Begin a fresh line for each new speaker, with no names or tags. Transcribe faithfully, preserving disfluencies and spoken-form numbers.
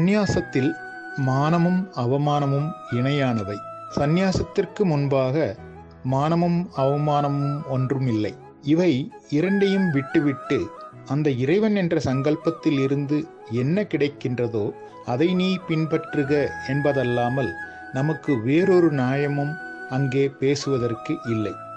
சந்நியாசத்தில் மானமும் அவமானமும் இணையானவை. சந்நியாசத்திற்கு முன்பாக மானமும் அவமானமும் ஒன்றும் இல்லை. இவை இரண்டையும் விட்டுவிட்டு அந்த இறைவன் என்ற சங்கல்பத்தில் இருந்து என்ன கிடைக்கின்றதோ அதை நீ பின்பற்றுக என்பதல்லாமல் நமக்கு வேறொரு நியாயமும் அங்கே பேசுவதற்கு இல்லை.